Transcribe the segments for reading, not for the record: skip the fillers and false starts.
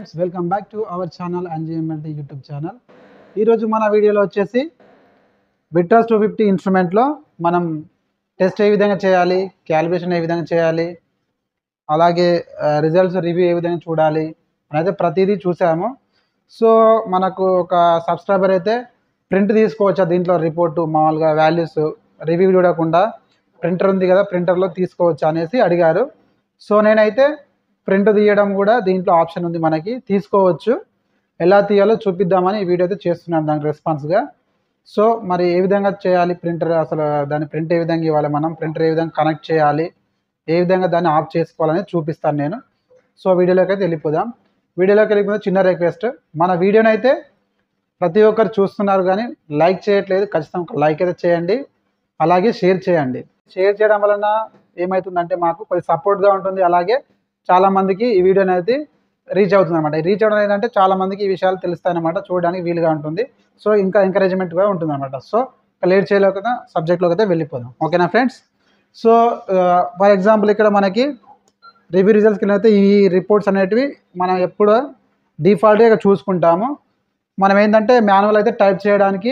Friends, welcome back to our channel NGMLT YouTube channel. ఈరోజు మన వీడియోలో వచ్చేసి విట్రాస్ 250 ఇన్స్ట్రుమెంట్లో మనం టెస్ట్ ఏ విధంగా చేయాలి, క్యాలిబ్రేషన్ ఏ విధంగా చేయాలి, అలాగే రిజల్ట్స్ రివ్యూ ఏ విధంగా చూడాలి అనేది ప్రతిదీ చూసాము. సో మనకు ఒక సబ్స్క్రైబర్ అయితే ప్రింట్ తీసుకోవచ్చా దీంట్లో రిపోర్టు, మామూలుగా వాల్యూస్ రివ్యూ చూడకుండా ప్రింటర్ ఉంది కదా ప్రింటర్లో తీసుకోవచ్చా అనేసి అడిగారు. సో నేనైతే ప్రింట్ తీయడం కూడా దీంట్లో ఆప్షన్ ఉంది, మనకి తీసుకోవచ్చు. ఎలా తీయాలో చూపిద్దామని ఈ వీడియో అయితే చేస్తున్నాను దానికి రెస్పాన్స్గా. సో మరి ఏ విధంగా చేయాలి ప్రింటర్, అసలు దాని ప్రింట్ ఏ విధంగా ఇవ్వాలి, మనం ప్రింటర్ ఏ విధంగా కనెక్ట్ చేయాలి, ఏ విధంగా దాన్ని ఆఫ్ చేసుకోవాలని చూపిస్తాను నేను. సో వీడియోలోకి అయితే వెళ్ళిపోదాం. వీడియోలోకి వెళ్ళిపోతే చిన్న రిక్వెస్ట్, మన వీడియోని అయితే ప్రతి ఒక్కరు చూస్తున్నారు కానీ లైక్ చేయట్లేదు. ఖచ్చితంగా లైక్ అయితే చేయండి, అలాగే షేర్ చేయండి. షేర్ చేయడం వలన ఏమవుతుందంటే మాకు కొంచెం సపోర్ట్గా ఉంటుంది, అలాగే చాలామందికి ఈ వీడియోని అయితే రీచ్ అవుతుంది అనమాట. రీచ్ అవ్వడం ఏంటంటే చాలామందికి ఈ విషయాలు తెలుస్తాయన్నమాట, చూడడానికి వీలుగా ఉంటుంది. సో ఇంకా ఎంకరేజ్మెంట్గా ఉంటుంది అనమాట. సో లేట్ చేయలేక సబ్జెక్ట్లోకి అయితే వెళ్ళిపోదాం, ఓకేనా ఫ్రెండ్స్. సో ఫర్ ఎగ్జాంపుల్ ఇక్కడ మనకి రివ్యూ రిజల్ట్స్కి అయితే ఈ రిపోర్ట్స్ అనేటివి మనం ఎప్పుడు డిఫాల్ట్గా చూసుకుంటాము. మనం ఏంటంటే మాన్యువల్ అయితే టైప్ చేయడానికి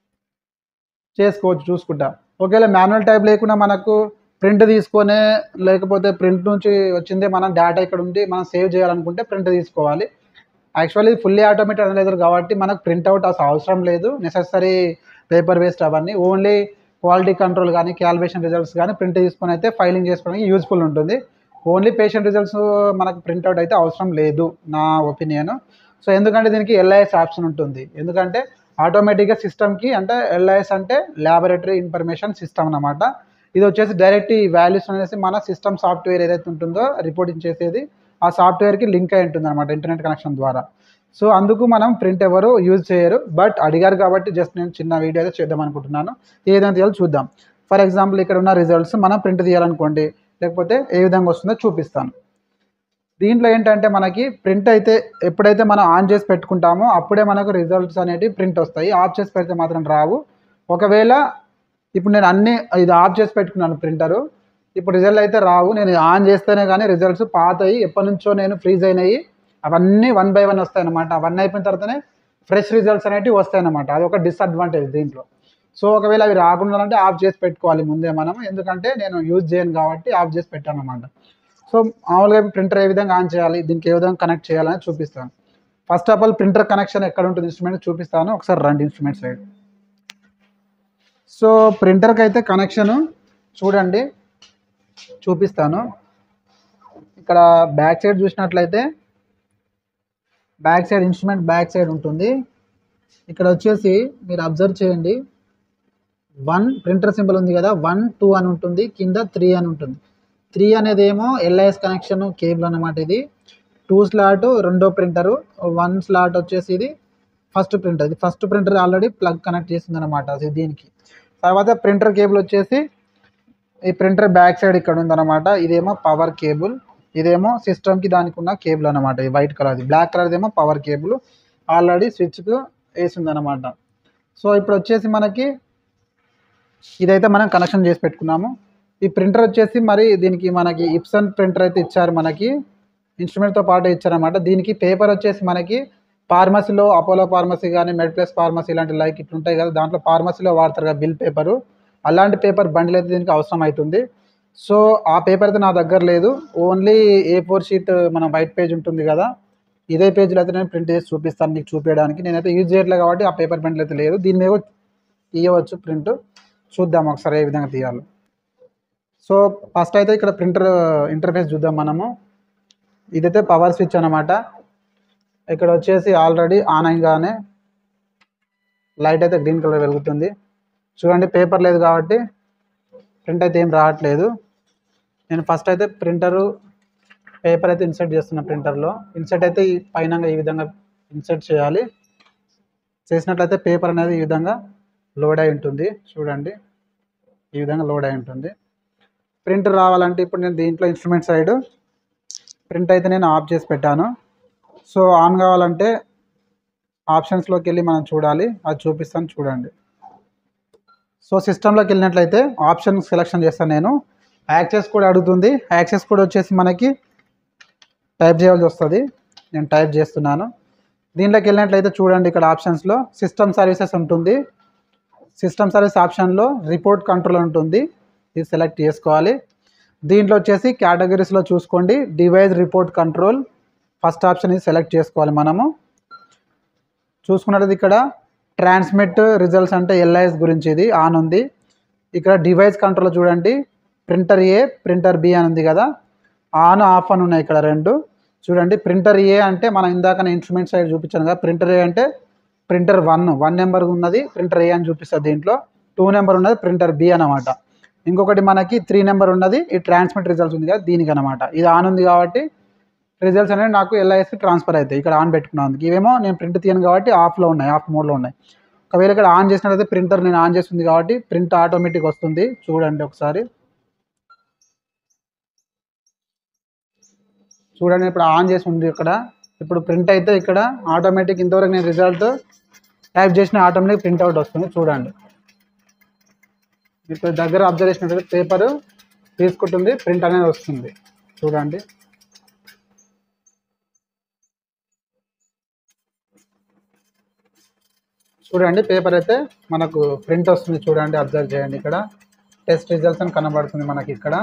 చేసుకోవచ్చు చూసుకుంటాం. ఒకవేళ మాన్యువల్ టైప్ లేకుండా మనకు ప్రింట్ తీసుకొనే, లేకపోతే ప్రింట్ నుంచి వచ్చిందే మనం డేటా ఇక్కడ ఉండి మనం సేవ్ చేయాలనుకుంటే ప్రింట్ తీసుకోవాలి. యాక్చువల్లీ ఫుల్లీ ఆటోమేటెడ్ అనలైజర్ కాబట్టి మనకు ప్రింట్అవుట్ అసలు అవసరం లేదు, నెసెసరీ పేపర్ వేస్ట్ అవన్నీ. ఓన్లీ క్వాలిటీ కంట్రోల్ కానీ క్యాలిబ్రేషన్ రిజల్ట్స్ కానీ ప్రింట్ తీసుకొని అయితే ఫైలింగ్ చేసుకోవడానికి యూజ్ఫుల్ ఉంటుంది. ఓన్లీ పేషెంట్ రిజల్ట్స్ మనకు ప్రింట్అవుట్ అయితే అవసరం లేదు నా ఒపీనియన్. సో ఎందుకంటే దీనికి ఎల్ఐఎస్ ఆప్షన్ ఉంటుంది, ఎందుకంటే ఆటోమేటిక్గా సిస్టమ్కి, అంటే ఎల్ఐఎస్ అంటే ల్యాబొరేటరీ ఇన్ఫర్మేషన్ సిస్టమ్ అన్నమాట. ఇది వచ్చేసి డైరెక్ట్ ఈ వాల్యూస్ అనేసి మన సిస్టమ్ సాఫ్ట్వేర్ ఏదైతే ఉంటుందో రిపోర్టింగ్ చేసేది ఆ సాఫ్ట్వేర్కి లింక్ అయి ఉంటుంది అనమాట ఇంటర్నెట్ కనెక్షన్ ద్వారా. సో అందుకు మనం ప్రింట్ ఎవరు యూజ్ చేయరు, బట్ అడిగారు కాబట్టి జస్ట్ నేను చిన్న వీడియో అయితే చేద్దాం అనుకుంటున్నాను. ఏదైనా తీయాలో చూద్దాం. ఫర్ ఎగ్జాంపుల్ ఇక్కడ ఉన్న రిజల్ట్స్ మనం ప్రింట్ తీయాలనుకోండి, లేకపోతే ఏ విధంగా వస్తుందో చూపిస్తాను. దీంట్లో ఏంటంటే మనకి ప్రింట్ అయితే ఎప్పుడైతే మనం ఆన్ చేసి పెట్టుకుంటామో అప్పుడే మనకు రిజల్ట్స్ అనేవి ప్రింట్ వస్తాయి, ఆఫ్ చేసి పెడితే మాత్రం రావు. ఒకవేళ ఇప్పుడు నేను అన్నీ ఇది ఆఫ్ చేసి పెట్టుకున్నాను ప్రింటరు, ఇప్పుడు రిజల్ట్ అయితే రావు. నేను ఆన్ చేస్తేనే కానీ రిజల్ట్స్ పాతయి, ఎప్పటి నుంచో నేను ఫ్రీజ్ అయినాయి, అవన్నీ 1 by 1 వస్తాయి అన్నమాట. అవన్నీ అయిపోయిన తర్వాతనే ఫ్రెష్ రిజల్ట్స్ అనేవి వస్తాయి అన్నమాట. అది ఒక డిసడ్వాంటేజ్ దీంట్లో. సో ఒకవేళ అవి రాకుండా అంటే ఆఫ్ చేసి పెట్టుకోవాలి ముందే మనం, ఎందుకంటే నేను యూజ్ చేయను కాబట్టి ఆఫ్ చేసి పెట్టాను అన్నమాట. సో మామూలుగా ప్రింటర్ ఏ విధంగా ఆన్ చేయాలి, దీనికి ఏ విధంగా కనెక్ట్ చేయాలని చూపిస్తాను. First of all printer connection ఎక్కడ ఉంటుంది ఇన్స్ట్రుమెంట్ చూపిస్తాను, ఒకసారి రండి ఇన్స్ట్రుమెంట్ సైడ్. సో ప్రింటర్కి అయితే కనెక్షను చూడండి చూపిస్తాను. ఇక్కడ బ్యాక్ సైడ్ చూసినట్లయితే back side instrument back side ఉంటుంది. ఇక్కడ వచ్చేసి మీరు అబ్జర్వ్ చేయండి, 1 ప్రింటర్ సింబల్ ఉంది కదా, 1 2 అని ఉంటుంది, కింద 3 అని ఉంటుంది. 3 అనేది ఏమో ఎల్ఐఎస్ కనెక్షన్ కేబుల్ అన్నమాట. ఇది 2 స్లాట్ రెండో ప్రింటరు, 1 స్లాట్ వచ్చేసి ఇది ఫస్ట్ ప్రింటర్. ఇది first printer already plug connect చేసింది అనమాట దీనికి. తర్వాత ప్రింటర్ కేబుల్ వచ్చేసి ఈ ప్రింటర్ బ్యాక్ సైడ్ ఇక్కడ ఉందన్నమాట. ఇదేమో పవర్ కేబుల్, ఇదేమో సిస్టమ్కి దానికి ఉన్న కేబుల్ అనమాట. ఈ వైట్ కలర్ది, బ్లాక్ కలర్ది ఏమో పవర్ కేబుల్, ఆల్రెడీ స్విచ్కు వేసిందనమాట. సో ఇప్పుడు వచ్చేసి మనకి ఇదైతే మనం కనెక్షన్ చేసి పెట్టుకున్నాము. ఈ ప్రింటర్ వచ్చేసి మరి దీనికి మనకి ఇప్సన్ ప్రింటర్ అయితే ఇచ్చారు, మనకి ఇన్స్ట్రుమెంట్తో పాటు ఇచ్చారన్నమాట. దీనికి పేపర్ వచ్చేసి మనకి ఫార్మసీలో అపోలో ఫార్మసీ కానీ మెడ్ప్లస్ ఫార్మసీ ఇలాంటి లైక్ ఇట్లా ఉంటాయి కదా, దాంట్లో ఫార్మసీలో వాడతారు కదా బిల్ పేపరు, అలాంటి పేపర్ బండిల్ అయితే దీనికి అవసరం అవుతుంది. సో ఆ పేపర్ అయితే నా దగ్గర లేదు, ఓన్లీ A4 షీట్ మన వైట్ పేజ్ ఉంటుంది కదా, ఇదే పేజ్లో అయితే నేను ప్రింట్ చేసి చూపిస్తాను మీకు చూపించడానికి. నేనైతే యూజ్ చేయట్లేదు కాబట్టి ఆ పేపర్ బండిల్ అయితే లేదు, దీని మీద తీయవచ్చు ప్రింట్. చూద్దాం ఒకసారి ఏ విధంగా తీయాలి. సో ఫస్ట్ అయితే ఇక్కడ ప్రింటర్ ఇంటర్ఫేస్ చూద్దాం మనము. ఇదైతే పవర్ స్విచ్ అనమాట. ఇక్కడ వచ్చేసి ఆల్రెడీ ఆన్ అయ్యగానే లైట్ అయితే గ్రీన్ కలర్ వెలుగుతుంది చూడండి. పేపర్ లేదు కాబట్టి ప్రింట్ అయితే ఏం రావట్లేదు. నేను ఫస్ట్ అయితే ప్రింటరు పేపర్ అయితే ఇన్సర్ట్ చేస్తున్నా ప్రింటర్లో. ఇన్సర్ట్ అయితే ఈ పైన ఈ విధంగా ఇన్సర్ట్ చేయాలి. చేసినట్లయితే పేపర్ అనేది ఈ విధంగా లోడ్ అయి ఉంటుంది చూడండి, ఈ విధంగా లోడ్ అయి ఉంటుంది. ప్రింట్ రావాలంటే ఇప్పుడు నేను దీంట్లో ఇన్స్ట్రుమెంట్ సైడ్ ప్రింట్ అయితే నేను ఆఫ్ చేసి పెట్టాను. సో ఆన్ కావాలంటే ఆప్షన్స్లోకి వెళ్ళి మనం చూడాలి, అది చూపిస్తాను చూడండి. సో సిస్టంలోకి వెళ్ళినట్లయితే ఆప్షన్ సెలెక్షన్ చేస్తాను నేను. యాక్సెస్ కోడ్ అడుగుతుంది, యాక్సెస్ కోడ్ వచ్చేసి మనకి టైప్ చేయాల్సి వస్తుంది. నేను టైప్ చేస్తున్నాను. దీంట్లోకి వెళ్ళినట్లయితే చూడండి, ఇక్కడ ఆప్షన్స్లో సిస్టమ్ సర్వీసెస్ ఉంటుంది. సిస్టమ్ సర్వీస్ ఆప్షన్లో రిపోర్ట్ కంట్రోల్ ఉంటుంది, ఇది సెలెక్ట్ చేసుకోవాలి. దీంట్లో వచ్చేసి కేటగిరీస్లో చూసుకోండి, device report control first option ఇది సెలెక్ట్ చేసుకోవాలి. మనము చూసుకున్నట్లయితే ఇక్కడ ట్రాన్స్మిట్ రిజల్ట్స్ అంటే ఎల్ఐఎస్ గురించి ఇది ఆన్ ఉంది. ఇక్కడ డివైస్ కంట్రోల్ చూడండి, ప్రింటర్ ఏ ప్రింటర్ బి అని ఉంది కదా, ఆన్ ఆఫ్ అని ఉన్నాయి ఇక్కడ రెండు. చూడండి, ప్రింటర్ ఏ అంటే మనం ఇందాక ఇన్స్ట్రుమెంట్ సైడ్ చూపించాను కదా, ప్రింటర్ ఏ అంటే ప్రింటర్ 1 నెంబర్ ఉన్నది ప్రింటర్ ఏ అని చూపిస్తుంది. దీంట్లో 2 నెంబర్ ఉన్నది ప్రింటర్ బి అనమాట. ఇంకొకటి మనకి 3 నెంబర్ ఉన్నది ఈ ట్రాన్స్మిట్ రిజల్ట్స్ ఉంది కదా దీనికి అనమాట. ఇది ఆన్ ఉంది కాబట్టి రిజల్ట్స్ అనేవి నాకు ఎల్ఐఎస్కి ట్రాన్స్ఫర్ అవుతాయి. ఇక్కడ ఆన్ పెట్టుకున్నాను, ఇవేమో నేను ప్రింట్ తీయను కాబట్టి ఆఫ్లో ఉన్నాయి, ఆఫ్ మోడ్లో ఉన్నాయి. ఒకవేళ ఇక్కడ ఆన్ చేసినట్లయితే ప్రింటర్ నేను ఆన్ చేస్తుంది కాబట్టి ప్రింట్ ఆటోమేటిక్ వస్తుంది. చూడండి ఒకసారి, చూడండి ఇప్పుడు ఆన్ చేసి ఉంది ఇక్కడ. ఇప్పుడు ప్రింట్ అయితే ఇక్కడ ఆటోమేటిక్ ఇంతవరకు నేను రిజల్ట్ టైప్ చేసిన ఆటోమేటిక్ ప్రింట్ అవుట్ వస్తుంది. చూడండి, ఇప్పుడు దగ్గర అబ్జర్వ్ చేసినట్లయితే పేపర్ తీసుకుంటుంది, ప్రింట్ అనేది వస్తుంది. చూడండి, చూడండి పేపర్ అయితే మనకు ప్రింట్ వస్తుంది. చూడండి, అబ్జర్వ్ చేయండి, ఇక్కడ టెస్ట్ రిజల్ట్స్ అని కనబడుతుంది మనకి ఇక్కడ.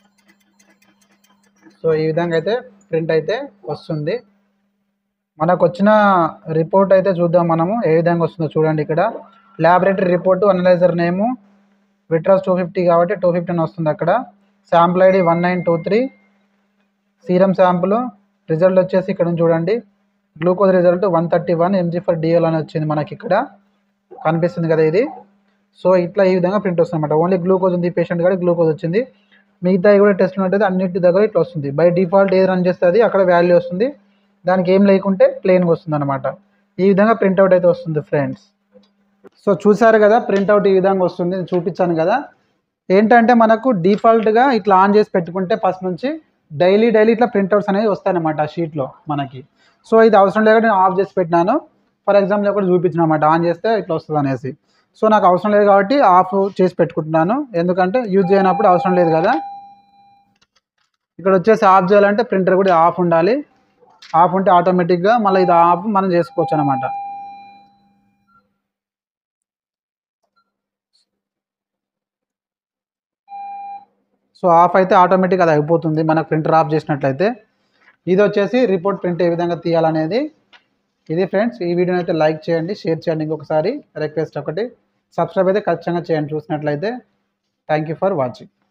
సో ఈ విధంగా అయితే ప్రింట్ అయితే వస్తుంది. మనకు వచ్చిన రిపోర్ట్ అయితే చూద్దాం మనము ఏ విధంగా వస్తుందో. చూడండి, ఇక్కడ laboratory report analyser name Vitros 250 కాబట్టి 250 అని వస్తుంది. అక్కడ sample ID 1923, serum sample result వచ్చేసి ఇక్కడ చూడండి, గ్లూకోజ్ రిజల్ట్ 131 mg/dl అని వచ్చింది మనకి ఇక్కడ కనిపిస్తుంది కదా ఇది. సో ఇట్లా ఈ విధంగా ప్రింట్ వస్తుంది అనమాట. ఓన్లీ గ్లూకోజ్ ఉంది పేషెంట్ కూడా గ్లూకోజ్ వచ్చింది, మిగతా కూడా టెస్ట్ ఉన్నట్టయితే అన్నింటి దగ్గర ఇట్లా వస్తుంది. బై డిఫాల్ట్ ఏది రన్ చేస్తుంది అక్కడ వాల్యూ వస్తుంది, దానికి ఏం లేకుంటే ప్లెయిన్గా వస్తుంది అనమాట. ఈ విధంగా ప్రింట్అవుట్ అయితే వస్తుంది ఫ్రెండ్స్. సో చూసారు కదా, ప్రింట్అవుట్ ఈ విధంగా వస్తుంది, చూపించాను కదా. ఏంటంటే మనకు డిఫాల్ట్గా ఇట్లా ఆన్ చేసి పెట్టుకుంటే ఫస్ట్ నుంచి డైలీ ఇట్లా ప్రింట్అవుట్స్ అనేవి వస్తాయన్నమాట ఆ షీట్లో మనకి. సో ఇది అవసరం లేక నేను ఆఫ్ చేసి పెట్టినాను. ఫర్ ఎగ్జాంపుల్ ఒకటి చూపించిన అనమాట, ఆన్ చేస్తే ఇట్లా వస్తుంది అనేసి. సో నాకు అవసరం లేదు కాబట్టి ఆఫ్ చేసి పెట్టుకుంటున్నాను, ఎందుకంటే యూజ్ చేయనప్పుడు అవసరం లేదు కదా. ఇక్కడ వచ్చేసి ఆఫ్ చేయాలంటే ప్రింటర్ కూడా ఆఫ్ ఉండాలి, ఆఫ్ ఉంటే ఆటోమేటిక్గా మళ్ళీ ఇది ఆఫ్ మనం చేసుకోవచ్చు అనమాట. సో ఆఫ్ అయితే ఆటోమేటిక్గా అది అయిపోతుంది మనకు ప్రింటర్ ఆఫ్ చేసినట్లయితే. ఇది వచ్చేసి రిపోర్ట్ ప్రింట్ ఏ విధంగా తీయాలనేది ఇది ఫ్రెండ్స్. ఈ వీడియోని అయితే లైక్ చేయండి, షేర్ చేయండి. ఇంకొకసారి రిక్వెస్ట్ ఒకటి, సబ్స్క్రైబ్ అయితే ఖచ్చితంగా చేయండి చూసినట్లయితే. Thank you for watching.